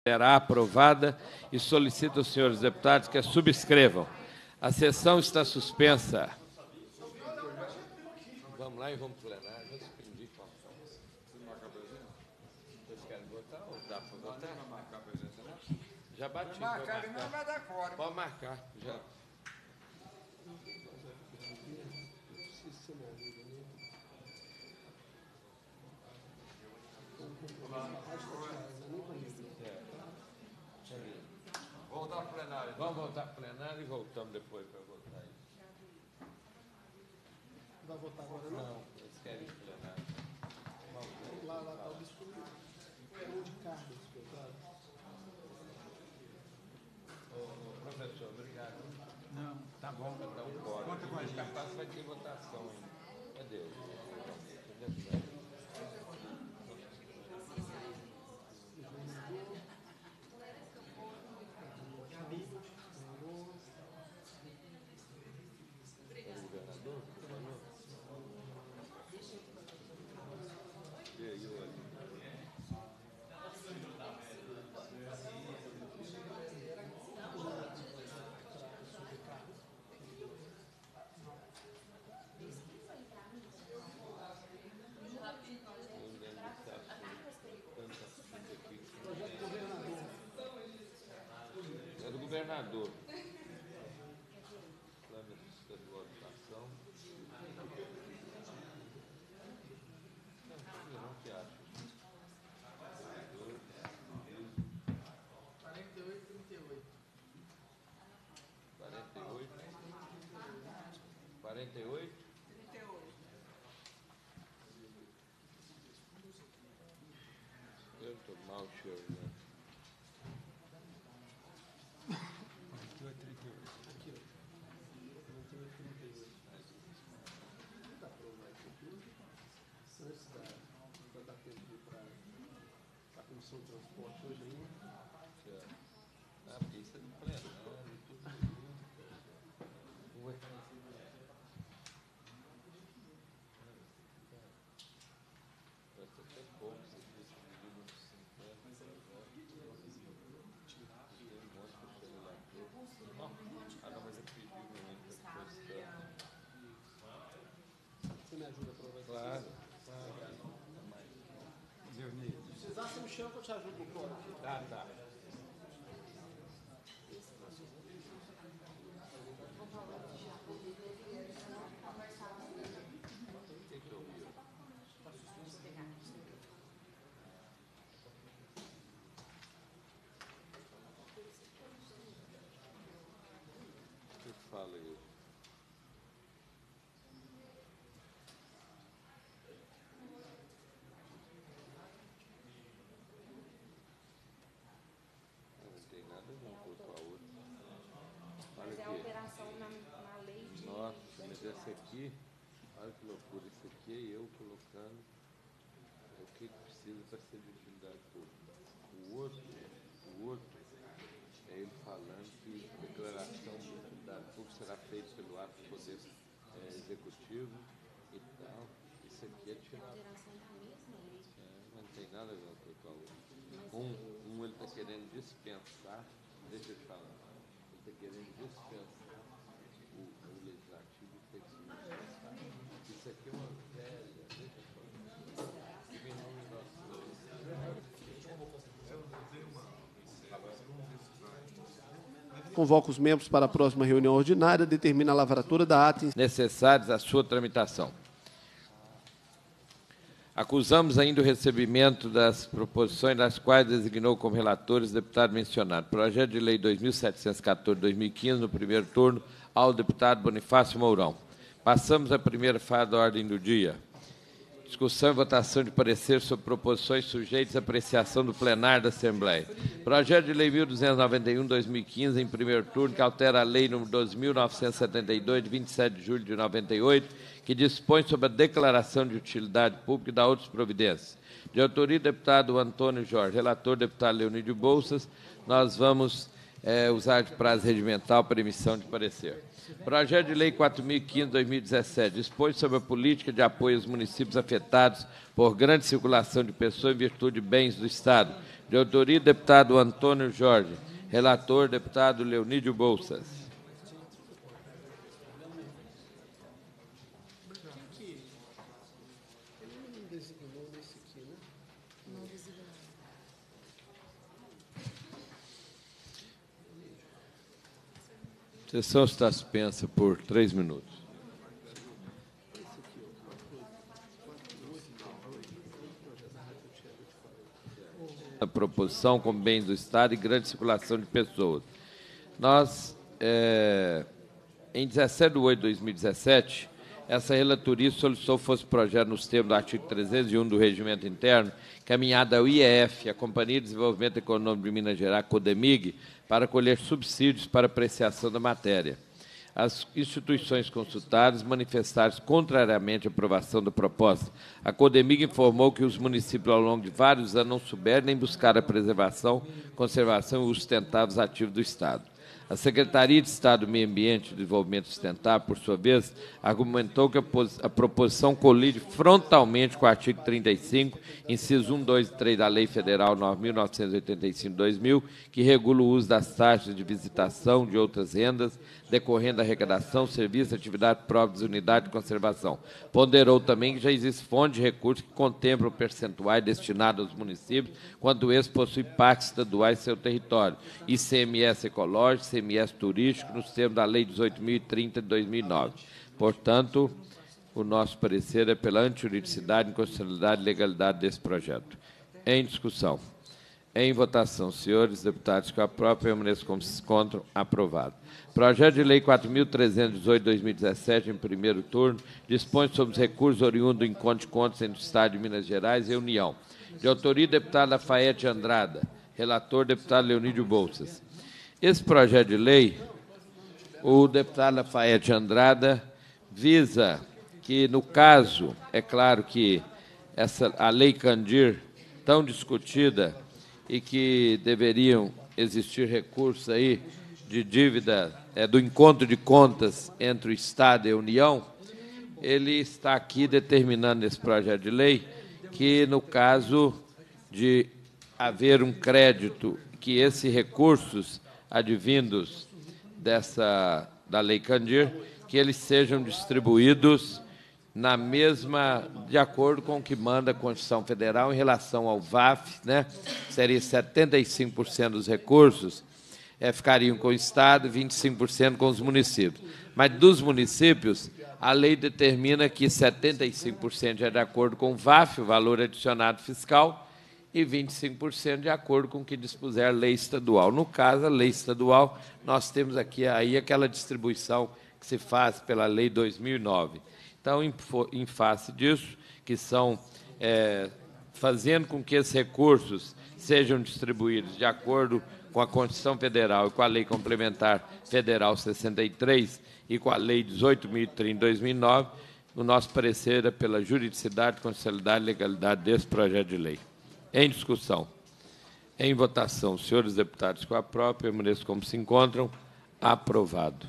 será aprovada e solicito aos senhores deputados que a subscrevam. A sessão está suspensa. Vamos lá e vamos plenário. Eu suspendi com a vocês querem votar ou dá para votar? Já bati. Não vai dar fora. Pode marcar. Já. Voltar para o plenário. Vamos voltar para o plenário e voltamos depois para votar. Vai votar agora, não? Não, eles querem ir para o plenário. Lá está o bispo de Carlos, claro. Professor, obrigado. Não, tá bom. Conta com a gente. Capaz vai ter votação ainda. Cadê? É do governador. Plano de votação. Não, que acha? 48, 38. 48? Eu estou mal, senhor. Comissão de transporte hoje ainda. Ah, porque isso é do plenário, tudo. Ué. Parece até pouco, você disse que dividiu nos 50. Ah, não, mas eu pedi muito para Você me ajuda a aproveitar? Claro. Se precisar, você me chama que eu te ajudo no coro. Tá. O que fala aí? Não tem nada não com a outra. Olha Mas é a aqui. alteração na lei de... Nossa, mas esse aqui, olha que loucura, esse aqui é eu colocando o que precisa para ser de utilidade pública. O outro é ele falando que a declaração de utilidade pública será feita pelo ato do Poder Executivo e tal. Isso aqui é tirado. alteração da mesma lei. Não tem nada a ver com a outra. Ele está querendo dispensar, deixa eu te falar, ele está querendo dispensar o legislativo de ter que se manifestar. Isso aqui é uma velha, deixa eu falar. Convoca os membros para a próxima reunião ordinária, determina a lavratura da ata necessários à sua tramitação. Acusamos ainda o recebimento das proposições das quais designou como relatores o deputado mencionado. Projeto de Lei 2714-2015, no primeiro turno, ao deputado Bonifácio Mourão. Passamos à primeira fase da ordem do dia. Discussão e votação de parecer sobre proposições sujeitas à apreciação do plenário da Assembleia. Projeto de Lei 1291-2015, em primeiro turno, que altera a Lei nº 12.972, de 27 de julho de 98, que dispõe sobre a declaração de utilidade pública e da outras providências. De autoria do deputado Antônio Jorge, relator deputado Leonídio Bolsas, nós vamos usar de prazo regimental para emissão de parecer. Projeto de Lei 4.015/2017 dispõe sobre a política de apoio aos municípios afetados por grande circulação de pessoas em virtude de bens do Estado, De autoria, deputado Antônio Jorge. Relator, deputado Leonídio Bolsas. A sessão está suspensa por 3 minutos. A proposição com bens do Estado e grande circulação de pessoas. Nós, em 17 de 8 de 2017, essa relatoria solicitou fosse projeto nos termos do artigo 301 do Regimento Interno, caminhada ao IEF, a Companhia de Desenvolvimento Econômico de Minas Gerais, CODEMIG, para colher subsídios para apreciação da matéria. As instituições consultadas manifestaram-se contrariamente à aprovação da proposta. A CODEMIG informou que os municípios, ao longo de vários anos, não souberam nem buscar a preservação, conservação e uso sustentável dos ativos do Estado. A Secretaria de Estado do Meio Ambiente e Desenvolvimento Sustentável, por sua vez, argumentou que a proposição colide frontalmente com o artigo 35, incisos 1, 2 e 3 da Lei Federal 9.985/2000, que regula o uso das taxas de visitação de outras rendas, decorrendo da arrecadação, serviço, atividade própria das unidades de conservação. Ponderou também que já existe fonte de recursos que contemplam percentuais destinados aos municípios, quando esses possuem parques estaduais em seu território, ICMS ecológico, ICMS turístico, nos termos da Lei 18.030 de 2009. Portanto, o nosso parecer é pela antijuridicidade, inconstitucionalidade e legalidade desse projeto. Em discussão. Em votação, senhores deputados, que aprovam, permaneçam como se encontram, aprovado. Projeto de Lei 4.318 de 2017, em primeiro turno, dispõe sobre os recursos oriundos do encontro de contas entre o Estado de Minas Gerais e a União. De autoria do deputado Lafayette Andrada, relator, deputado Leonídio Bolsas. Esse projeto de lei, o deputado Lafayette Andrada, visa que, no caso, é claro que a Lei Candir, tão discutida, e que deveriam existir recursos aí de dívida, do encontro de contas entre o Estado e a União, ele está aqui determinando nesse projeto de lei que, no caso de haver um crédito, que esses recursos advindos da Lei Candir, que eles sejam distribuídos de acordo com o que manda a Constituição Federal em relação ao VAF, né? Seria 75% dos recursos ficariam com o Estado e 25% com os municípios. Mas dos municípios, a lei determina que 75% é de acordo com o VAF, o valor adicionado fiscal, e 25% de acordo com o que dispuser a lei estadual. No caso, a lei estadual, nós temos aqui aí aquela distribuição que se faz pela Lei 2009. Então, em face disso, que são fazendo com que esses recursos sejam distribuídos de acordo com a Constituição Federal e com a Lei Complementar Federal 63 e com a Lei 18.030 de 2009, o nosso parecer é pela juridicidade, constitucionalidade e legalidade desse projeto de lei. Em discussão. Em votação, senhores deputados, com a própria, permaneçam como se encontram, aprovado.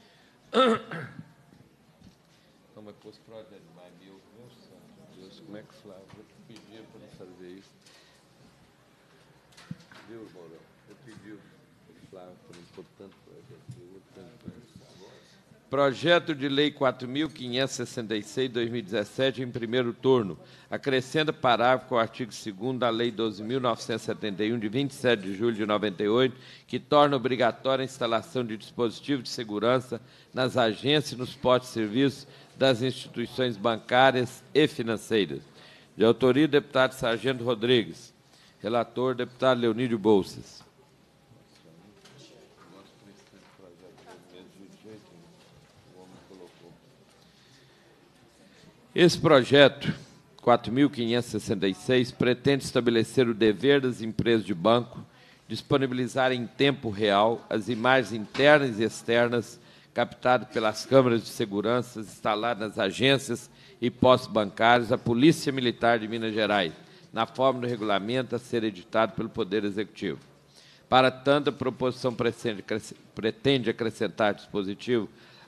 Mas pôs projeto demais, meu Deus, como é que Flávio? Eu pedi para não fazer isso. Viu, Mourão? Eu pedi o Flávio para não pôr tanto projeto. Projeto de Lei 4.566, de 2017, em primeiro turno. Acrescenta parágrafo ao artigo 2º da Lei 12.971, de 27 de julho de 98, que torna obrigatória a instalação de dispositivos de segurança nas agências e nos postos de serviço das instituições bancárias e financeiras. De autoria do deputado Sargento Rodrigues. Relator, deputado Leonídio Bolsas. Esse projeto, 4.566, pretende estabelecer o dever das empresas de banco disponibilizar em tempo real as imagens internas e externas captadas pelas câmeras de segurança instaladas nas agências e postos bancários da Polícia Militar de Minas Gerais, na forma do regulamento a ser editado pelo Poder Executivo. Para tanto, a proposição pretende acrescentar dispositivo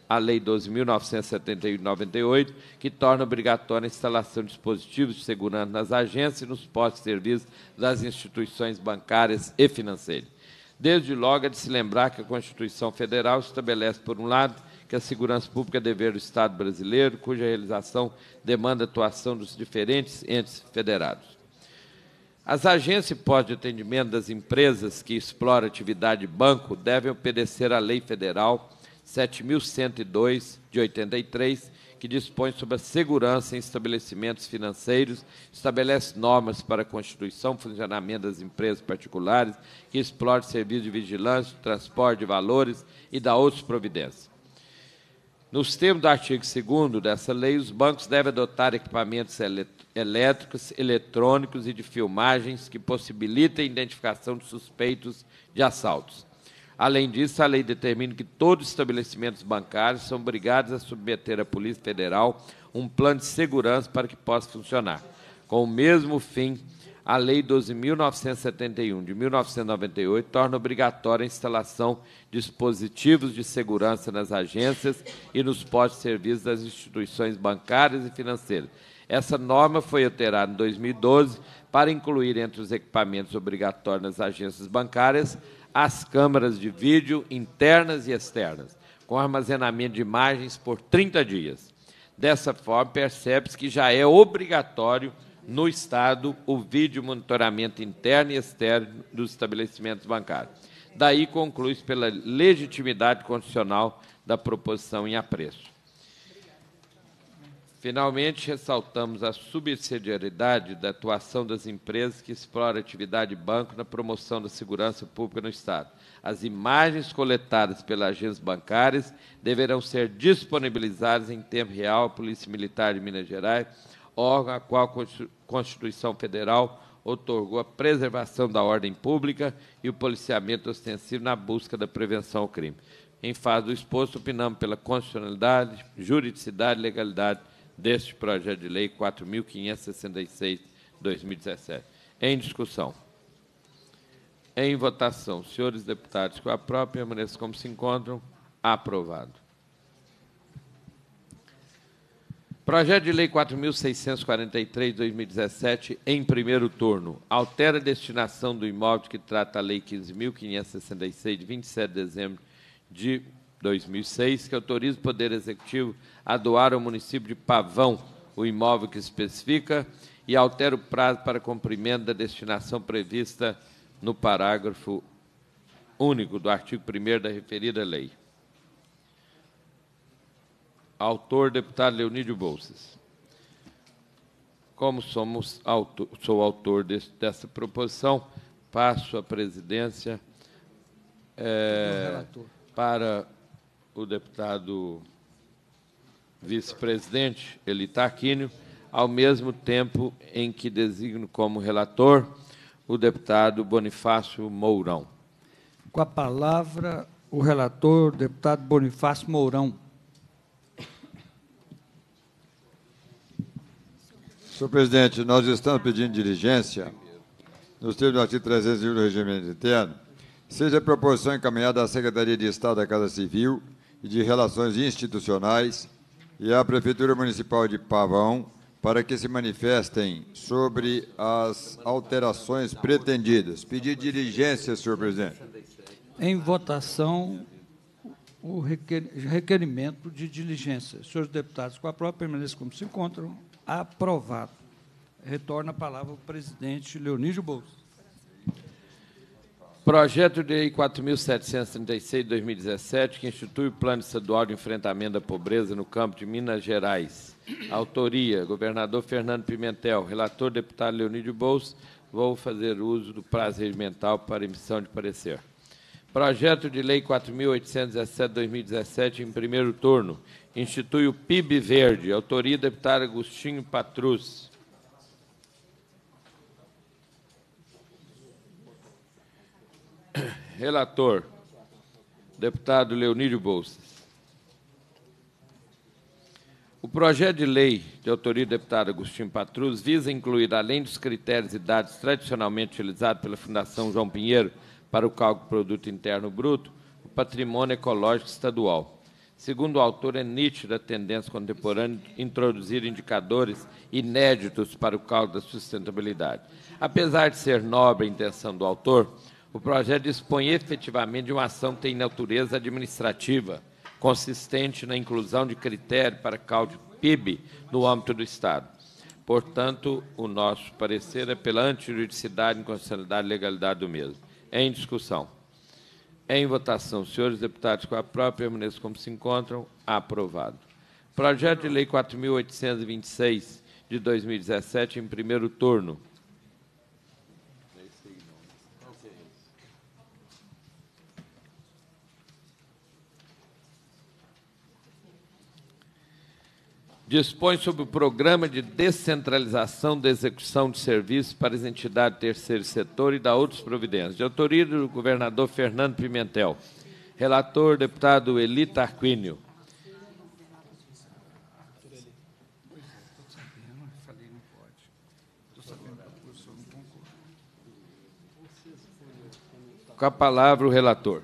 à Lei 12.971 de 98, que torna obrigatória a instalação de dispositivos de segurança nas agências e nos postos de serviço das instituições bancárias e financeiras. Desde logo, é de se lembrar que a Constituição Federal estabelece, por um lado, que a segurança pública é dever do Estado brasileiro, cuja realização demanda a atuação dos diferentes entes federados. As agências e postos de atendimento das empresas que exploram atividade de banco devem obedecer à Lei Federal 7.102, de 83, que dispõe sobre a segurança em estabelecimentos financeiros, estabelece normas para a constituição e funcionamento das empresas particulares que exploram serviços de vigilância, transporte de valores e dá outras providências. Nos termos do artigo 2º dessa lei, os bancos devem adotar equipamentos elétricos, eletrônicos e de filmagens que possibilitem a identificação de suspeitos de assaltos. Além disso, a lei determina que todos os estabelecimentos bancários são obrigados a submeter à Polícia Federal um plano de segurança para que possa funcionar. Com o mesmo fim, a Lei 12.971, de 1998, torna obrigatória a instalação de dispositivos de segurança nas agências e nos postos de serviço das instituições bancárias e financeiras. Essa norma foi alterada em 2012 para incluir entre os equipamentos obrigatórios nas agências bancárias as câmaras de vídeo internas e externas, com armazenamento de imagens por 30 dias. Dessa forma, percebe-se que já é obrigatório no Estado o vídeo monitoramento interno e externo dos estabelecimentos bancários. Daí conclui-se pela legitimidade constitucional da proposição em apreço. Finalmente, ressaltamos a subsidiariedade da atuação das empresas que exploram a atividade de banco na promoção da segurança pública no Estado. As imagens coletadas pelas agências bancárias deverão ser disponibilizadas em tempo real à Polícia Militar de Minas Gerais, órgão a qual a Constituição Federal outorgou a preservação da ordem pública e o policiamento ostensivo na busca da prevenção ao crime. Em face do exposto, opinamos pela constitucionalidade, juridicidade e legalidade deste projeto de lei 4.566, 2017. Em discussão. Em votação. Senhores deputados, com a própria permaneçam como se encontram. Aprovado. Projeto de Lei 4.643, 2017, em primeiro turno. Altera a destinação do imóvel de que trata a Lei 15.566, de 27 de dezembro de 2006, que autoriza o Poder Executivo a doar ao município de Pavão o imóvel que especifica e altera o prazo para cumprimento da destinação prevista no parágrafo único do artigo 1º da referida lei. Autor, deputado Leonídio Bolsas. Como sou autor dessa proposição, passo a presidência para o deputado vice-presidente Eli Tarquínio, ao mesmo tempo em que designo como relator o deputado Bonifácio Mourão. Com a palavra, o relator, deputado Bonifácio Mourão. Senhor presidente, nós estamos pedindo diligência, nos termos do artigo 301 do Regimento Interno, seja a proposição encaminhada à Secretaria de Estado da Casa Civil e de Relações Institucionais e à Prefeitura Municipal de Pavão para que se manifestem sobre as alterações pretendidas. Pedir diligência, senhor presidente. Em votação, o requerimento de diligência. Senhores deputados, com a própria permanência como se encontram, aprovado. Retorna a palavra ao presidente Leonídio Bolsas. Projeto de Lei 4.736, de 2017, que institui o Plano Estadual de Enfrentamento da Pobreza no campo de Minas Gerais. Autoria, governador Fernando Pimentel. Relator, deputado Leonídio Bolsas. Vou fazer uso do prazo regimental para emissão de parecer. Projeto de Lei 4.817, de 2017, em primeiro turno. Institui o PIB Verde. Autoria, deputado Agostinho Patrus. Relator, deputado Leonídio Bolsas. O projeto de lei de autoria do deputado Agostinho Patrus visa incluir, além dos critérios e dados tradicionalmente utilizados pela Fundação João Pinheiro para o cálculo do Produto Interno Bruto, o patrimônio ecológico estadual. Segundo o autor, é nítida a tendência contemporânea de introduzir indicadores inéditos para o cálculo da sustentabilidade. Apesar de ser nobre a intenção do autor, o projeto dispõe efetivamente de uma ação que tem natureza administrativa, consistente na inclusão de critério para cálculo PIB no âmbito do Estado. Portanto, o nosso parecer é pela antijuridicidade, inconstitucionalidade e legalidade do mesmo. Em discussão. Em votação, senhores deputados, com a própria permaneçam como se encontram. Aprovado. Projeto de Lei 4.826, de 2017, em primeiro turno. Dispõe sobre o programa de descentralização da execução de serviços para as entidades do terceiro setor e da outras providências. De autoria do governador Fernando Pimentel. Relator, deputado Eli Tarquínio. Com a palavra o relator.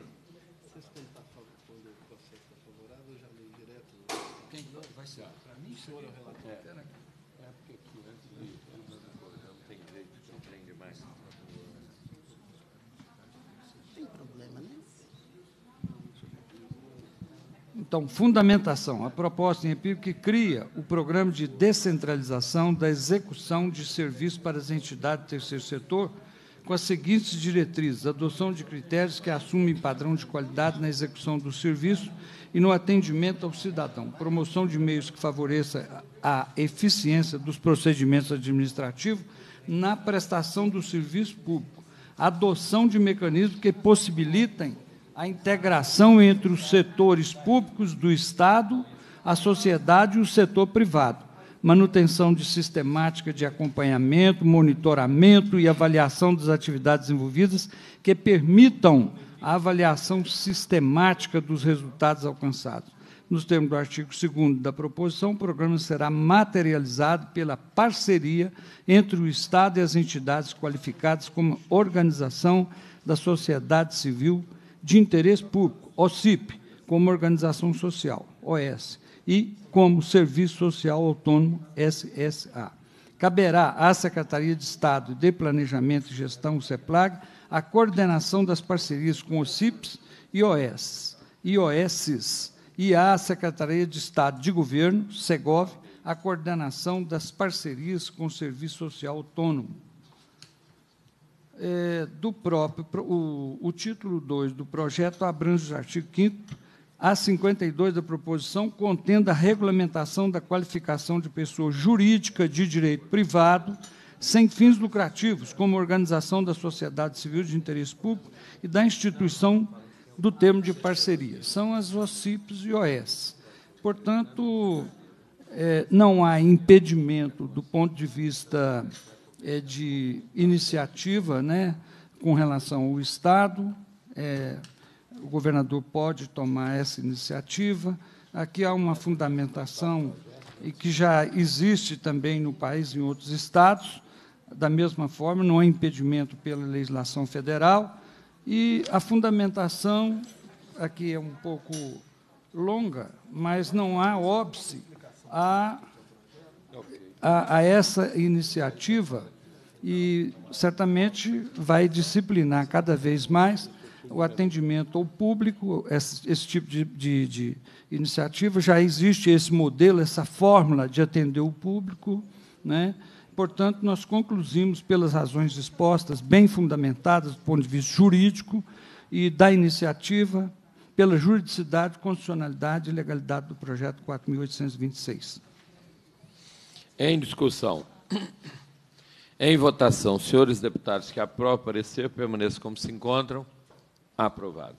Então, fundamentação. A proposta em república que cria o programa de descentralização da execução de serviços para as entidades do terceiro setor, com as seguintes diretrizes: adoção de critérios que assumem padrão de qualidade na execução do serviço e no atendimento ao cidadão, promoção de meios que favoreça a eficiência dos procedimentos administrativos na prestação do serviço público, adoção de mecanismos que possibilitem a integração entre os setores públicos do Estado, a sociedade e o setor privado, manutenção de sistemática de acompanhamento, monitoramento e avaliação das atividades envolvidas que permitam a avaliação sistemática dos resultados alcançados. Nos termos do artigo 2º da proposição, o programa será materializado pela parceria entre o Estado e as entidades qualificadas como organização da sociedade civil de interesse público, OCIP, como organização social, OS, e como Serviço Social Autônomo, SSA. Caberá à Secretaria de Estado de Planejamento e Gestão, CEPLAG, a coordenação das parcerias com OCIPs e OSs, e à Secretaria de Estado de Governo, SEGOV, a coordenação das parcerias com o Serviço Social Autônomo. O título 2 do projeto abrange o artigo 5º a 52 da proposição, contendo a regulamentação da qualificação de pessoa jurídica de direito privado, sem fins lucrativos, como organização da sociedade civil de interesse público e da instituição do termo de parceria. São as OCIPs e OS. Portanto, não há impedimento do ponto de vista de iniciativa, né, com relação ao Estado. O governador pode tomar essa iniciativa. Aqui há uma fundamentação e que já existe também no país, em outros estados. Da mesma forma, não há impedimento pela legislação federal. E a fundamentação, aqui é um pouco longa, mas não há óbice a essa iniciativa, e certamente vai disciplinar cada vez mais o atendimento ao público. Esse tipo de iniciativa já existe, esse modelo, essa fórmula de atender o público, né? Portanto, nós concluímos, pelas razões expostas, bem fundamentadas do ponto de vista jurídico e da iniciativa, pela juridicidade, constitucionalidade e legalidade do projeto 4.826. Em discussão. Em votação, senhores deputados que aprovam o parecer, permaneçam como se encontram. Aprovado.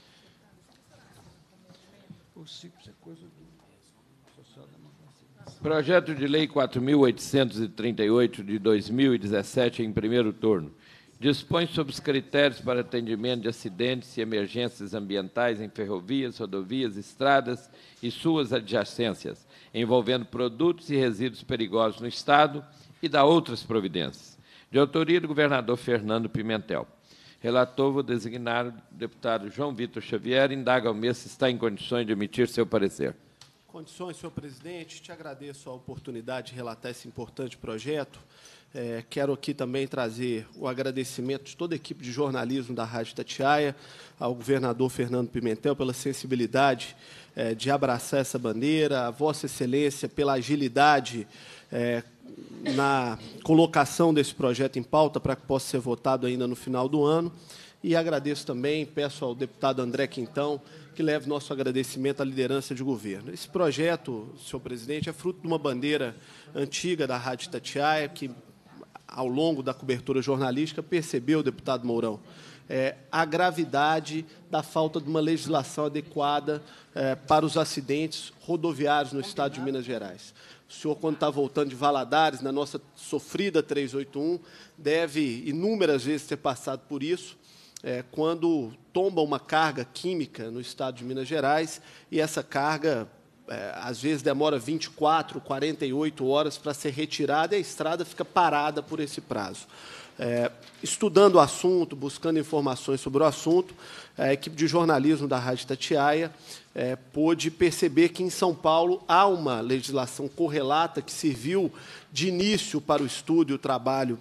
Projeto de Lei 4.838, de 2017, em primeiro turno. Dispõe sobre os critérios para atendimento de acidentes e emergências ambientais em ferrovias, rodovias, estradas e suas adjacências, envolvendo produtos e resíduos perigosos no Estado e da outras providências. De autoria do governador Fernando Pimentel. Relator, vou designar o deputado João Vitor Xavier. Indaga ao mesmo se está em condições de emitir seu parecer. Condições, senhor presidente. Te agradeço a oportunidade de relatar esse importante projeto. Quero aqui também trazer o agradecimento de toda a equipe de jornalismo da Rádio Itatiaia, ao governador Fernando Pimentel pela sensibilidade de abraçar essa bandeira, a Vossa Excelência pela agilidade na colocação desse projeto em pauta para que possa ser votado ainda no final do ano. E agradeço também, peço ao deputado André Quintão que leve nosso agradecimento à liderança de governo. Esse projeto, senhor presidente, é fruto de uma bandeira antiga da Rádio Itatiaia, que, ao longo da cobertura jornalística, percebeu, deputado Mourão, a gravidade da falta de uma legislação adequada para os acidentes rodoviários no Estado de Minas Gerais. O senhor, quando está voltando de Valadares, na nossa sofrida 381, deve inúmeras vezes ter passado por isso, quando tomba uma carga química no Estado de Minas Gerais, e essa carga, às vezes, demora 24, 48 horas para ser retirada, e a estrada fica parada por esse prazo. Estudando o assunto, buscando informações sobre o assunto, a equipe de jornalismo da Rádio Itatiaia pôde perceber que, em São Paulo, há uma legislação correlata que serviu de início para o estudo e o trabalho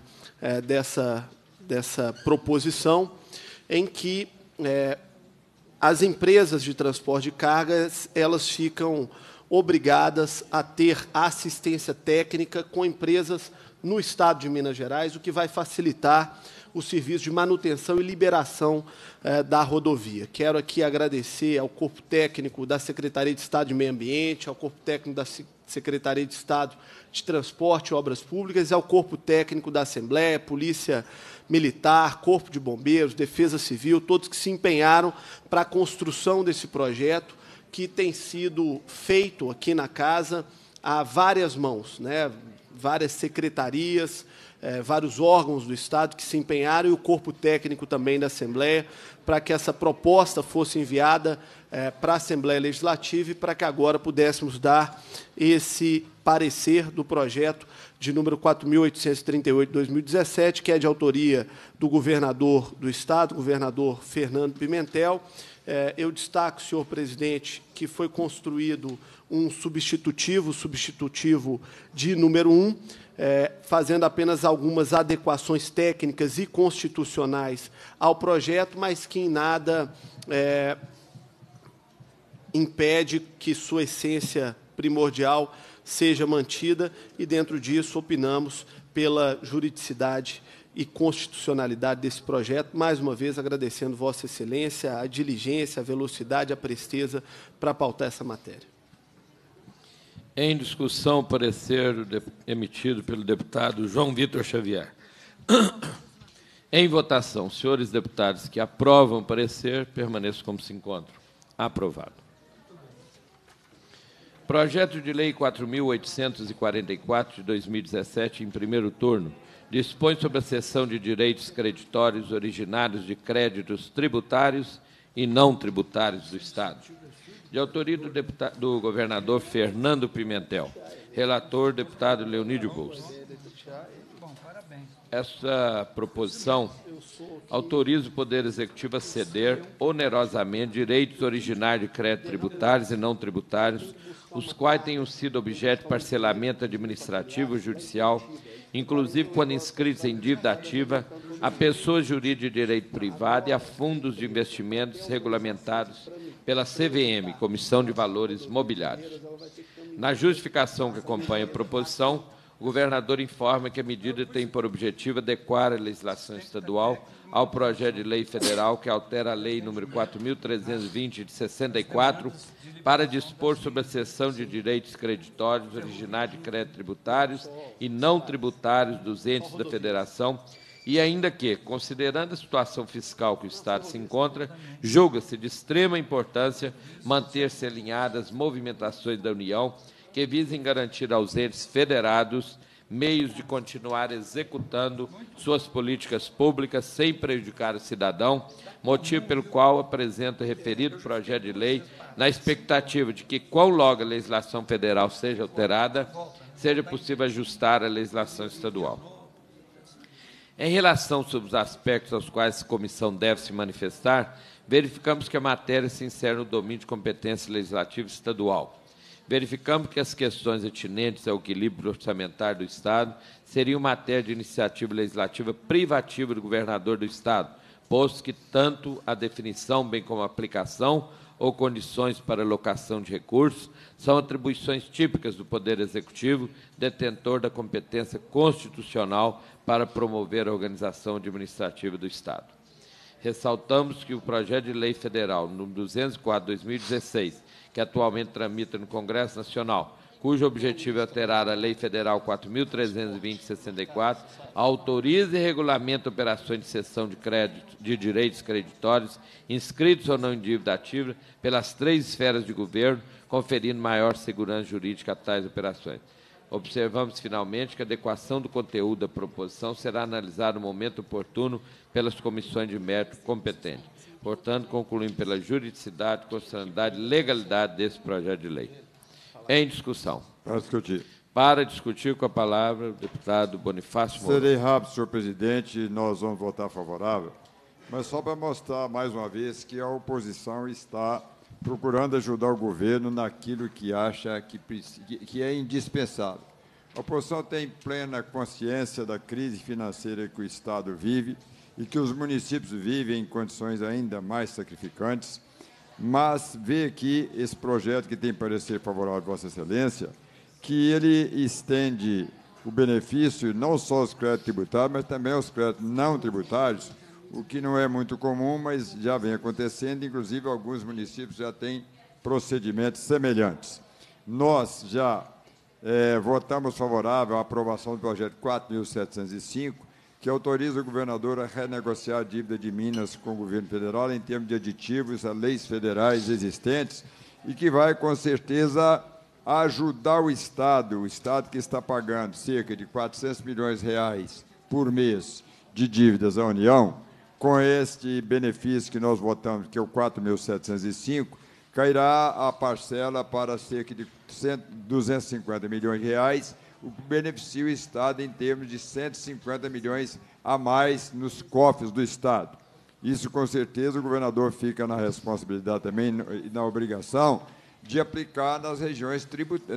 dessa proposição, em que as empresas de transporte de cargas elas ficam obrigadas a ter assistência técnica com empresas no Estado de Minas Gerais, o que vai facilitar o serviço de manutenção e liberação da rodovia. Quero aqui agradecer ao corpo técnico da Secretaria de Estado de Meio Ambiente, ao corpo técnico da Secretaria de Estado de Transporte e Obras Públicas e ao corpo técnico da Assembleia, Polícia Militar, Corpo de Bombeiros, Defesa Civil, todos que se empenharam para a construção desse projeto, que tem sido feito aqui na casa a várias mãos, várias secretarias, vários órgãos do Estado que se empenharam, e o corpo técnico também da Assembleia, para que essa proposta fosse enviada para a Assembleia Legislativa e para que agora pudéssemos dar esse parecer do projeto de número 4.838 de 2017, que é de autoria do governador do Estado, governador Fernando Pimentel. Eu destaco, senhor presidente, que foi construído um substitutivo de número 1, fazendo apenas algumas adequações técnicas e constitucionais ao projeto, mas que em nada impede que sua essência primordial seja mantida, e, dentro disso, opinamos pela juridicidade e constitucionalidade desse projeto, mais uma vez agradecendo Vossa Excelência a diligência, a velocidade, a presteza para pautar essa matéria. Em discussão, o parecer emitido pelo deputado João Vitor Xavier. Em votação, senhores deputados que aprovam o parecer, permaneçam como se encontram. Aprovado. Projeto de Lei 4.844, de 2017, em primeiro turno, dispõe sobre a cessão de direitos creditórios originários de créditos tributários e não tributários do Estado. De autoria do governador Fernando Pimentel. Relator, deputado Leonídio Bolsa. Essa proposição autoriza o Poder Executivo a ceder onerosamente direitos originários de créditos tributários e não tributários, os quais tenham sido objeto de parcelamento administrativo ou judicial, inclusive quando inscritos em dívida ativa, a pessoas jurídicas de direito privado e a fundos de investimentos regulamentados pela CVM, Comissão de Valores Mobiliários. Na justificação que acompanha a proposição, o governador informa que a medida tem por objetivo adequar a legislação estadual ao projeto de lei federal que altera a Lei nº 4.320, de 64, para dispor sobre a cessão de direitos creditórios originários de créditos tributários e não tributários dos entes da Federação, e ainda que, considerando a situação fiscal que o Estado se encontra, julga-se de extrema importância manter-se alinhadas as movimentações da União que visem garantir aos entes federados meios de continuar executando suas políticas públicas sem prejudicar o cidadão, motivo pelo qual apresenta o referido projeto de lei na expectativa de que, quão logo a legislação federal seja alterada, seja possível ajustar a legislação estadual. Em relação sobre os aspectos aos quais a comissão deve se manifestar, verificamos que a matéria se insere no domínio de competência legislativa estadual. Verificamos que as questões atinentes ao equilíbrio orçamentário do Estado seriam matéria de iniciativa legislativa privativa do governador do Estado, posto que tanto a definição, bem como a aplicação ou condições para alocação de recursos são atribuições típicas do Poder Executivo, detentor da competência constitucional para promover a organização administrativa do Estado. Ressaltamos que o projeto de lei federal número 204/2016, que atualmente tramita no Congresso Nacional, cujo objetivo é alterar a Lei Federal 4.320/64, autoriza e regulamenta operações de cessão de crédito de direitos creditórios, inscritos ou não em dívida ativa, pelas 3 esferas de governo, conferindo maior segurança jurídica a tais operações. Observamos, finalmente, que a adequação do conteúdo da proposição será analisada no momento oportuno pelas comissões de mérito competentes. Portanto, concluímos pela juridicidade, constitucionalidade e legalidade desse projeto de lei. Em discussão. Para discutir. Para discutir, com a palavra, o deputado Bonifácio Moura. Serei rápido, senhor presidente, nós vamos votar favorável, mas só para mostrar mais uma vez que a oposição está procurando ajudar o governo naquilo que acha que é indispensável. A oposição tem plena consciência da crise financeira que o Estado vive e que os municípios vivem em condições ainda mais sacrificantes, mas vê aqui esse projeto que tem parecer favorável a Vossa Excelência, que ele estende o benefício não só aos créditos tributários, mas também aos créditos não tributários, o que não é muito comum, mas já vem acontecendo, inclusive alguns municípios já têm procedimentos semelhantes. Nós já votamos favorável à aprovação do projeto 4.705, que autoriza o governador a renegociar a dívida de Minas com o governo federal em termos de aditivos a leis federais existentes e que vai, com certeza, ajudar o Estado que está pagando cerca de R$ 400 milhões por mês de dívidas à União, com este benefício que nós votamos, que é o 4.705, cairá a parcela para cerca de 250 milhões de reais, o que beneficia o Estado em termos de 150 milhões a mais nos cofres do Estado. Isso, com certeza, o governador fica na responsabilidade também e na obrigação de aplicar nas regiões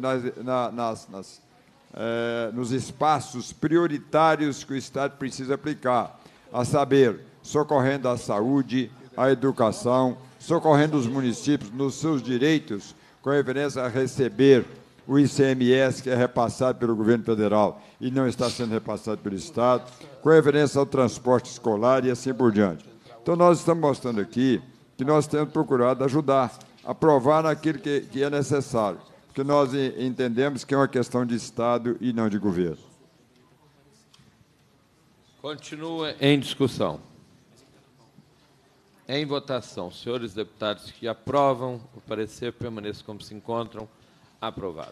nos espaços prioritários que o Estado precisa aplicar, a saber, socorrendo a saúde, a educação, socorrendo os municípios nos seus direitos, com referência a receber o ICMS, que é repassado pelo governo federal e não está sendo repassado pelo Estado, com referência ao transporte escolar e assim por diante. Então, nós estamos mostrando aqui que nós temos procurado ajudar, aprovar naquilo que é necessário, porque nós entendemos que é uma questão de Estado e não de governo. Continua em discussão. Em votação, senhores deputados que aprovam o parecer permaneçam como se encontram. Aprovado.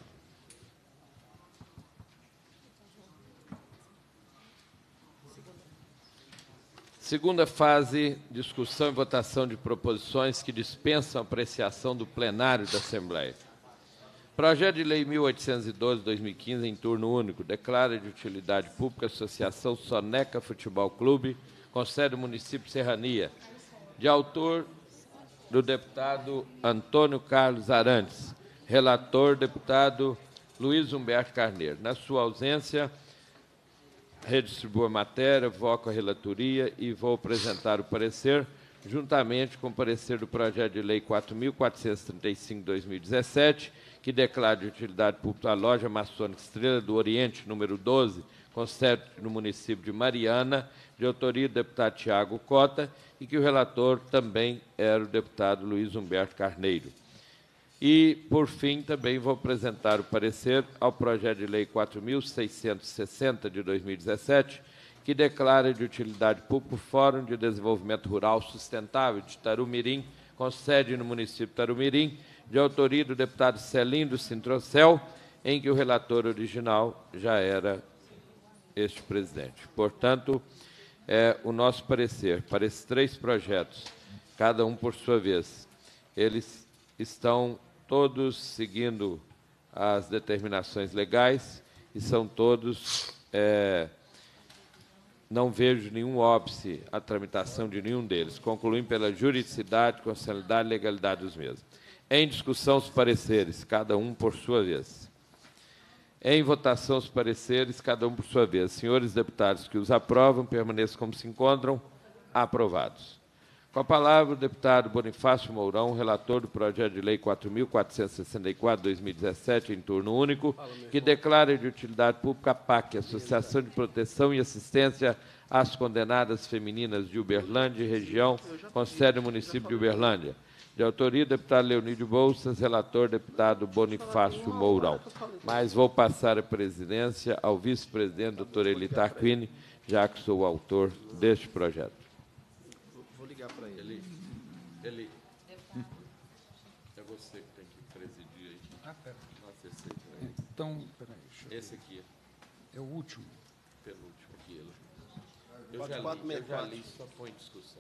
Segunda fase, discussão e votação de proposições que dispensam apreciação do plenário da Assembleia. Projeto de Lei 1812/2015, em turno único, declara de utilidade pública a Associação Soneca Futebol Clube, com sede do município de Serrania, de autor do deputado Antônio Carlos Arantes, relator, deputado Luiz Humberto Carneiro. Na sua ausência, redistribuo a matéria, voco a relatoria e vou apresentar o parecer, juntamente com o parecer do projeto de lei 4.435/2017, que declara de utilidade pública a loja maçônica Estrela do Oriente, número 12, com sede no município de Mariana, de autoria do deputado Tiago Cota, e que o relator também era o deputado Luiz Humberto Carneiro. E, por fim, também vou apresentar o parecer ao projeto de lei 4.660, de 2017, que declara de utilidade pública o Fórum de Desenvolvimento Rural Sustentável de Tarumirim, com sede no município de Tarumirim, de autoria do deputado Celindo Sintrocel, em que o relator original já era este presidente. Portanto, o nosso parecer para esses 3 projetos, cada um por sua vez, eles estão todos seguindo as determinações legais e são todos Não vejo nenhum óbice à tramitação de nenhum deles, concluindo pela juridicidade, constitucionalidade e legalidade dos mesmos. Em discussão os pareceres, cada um por sua vez. Em votação os pareceres, cada um por sua vez. Senhores deputados que os aprovam, permaneçam como se encontram. Aprovados. Com a palavra, o deputado Bonifácio Mourão, relator do projeto de lei 4.464/2017, em turno único, que declara de utilidade pública a PAC, Associação de Proteção e Assistência às Condenadas Femininas de Uberlândia e região, com sede no município de Uberlândia. De autoria, deputado Leonídio Bolsas, relator, deputado Bonifácio Mourão. Mas vou passar a presidência ao vice-presidente, doutor Eli Tarquini, já que sou o autor deste projeto. Vou ligar para ele. Ele é você que tem que presidir aí. Pera. Nossa, esse aí. Então, peraí. Esse aqui, É o último. penúltimo aqui. Eu já li, só põe em discussão.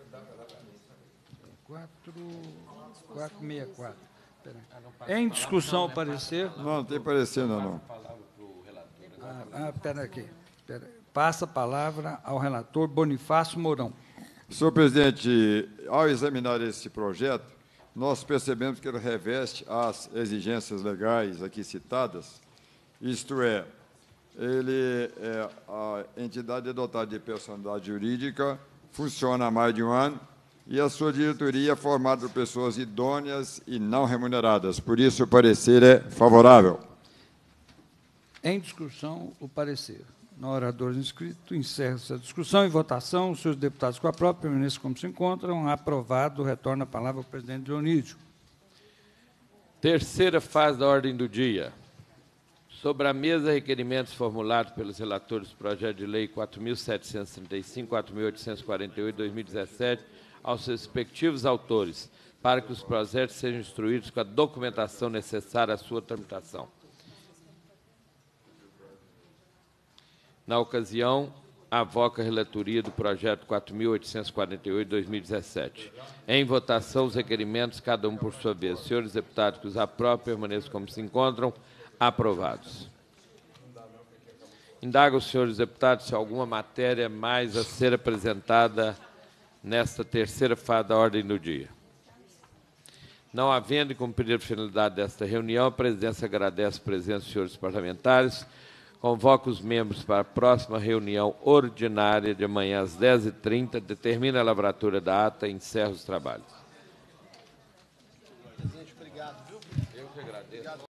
464. Peraí. Em discussão, o parecer. Não tem parecer, não. Espera aqui. Passa a palavra ao relator Bonifácio Mourão. Senhor presidente, ao examinar esse projeto, nós percebemos que ele reveste as exigências legais aqui citadas, isto é, ele é a entidade dotada de personalidade jurídica, funciona há mais de um ano, e a sua diretoria é formada por pessoas idôneas e não remuneradas. Por isso, o parecer é favorável. Em discussão, o parecer. No orador inscrito, encerra-se a discussão e votação. Os senhores deputados com a própria permanência como se encontram. Aprovado. Retorna a palavra ao presidente Dionísio. Terceira fase da ordem do dia. Sobre a mesa, requerimentos formulados pelos relatores do projeto de lei 4.735, 4.848, 2017, aos respectivos autores, para que os projetos sejam instruídos com a documentação necessária à sua tramitação. Na ocasião, avoca a relatoria do projeto 4.848, 2017. Em votação, os requerimentos, cada um por sua vez. Senhores deputados que os aprovam, permaneçam como se encontram. Aprovados. Indago os senhores deputados se há alguma matéria mais a ser apresentada nesta terceira fase da ordem do dia. Não havendo cumprido a finalidade desta reunião, a presidência agradece a presença dos senhores parlamentares, convoca os membros para a próxima reunião ordinária de amanhã às 10h30, determina a lavratura da ata e encerra os trabalhos. Presidente, obrigado, viu? Eu que agradeço.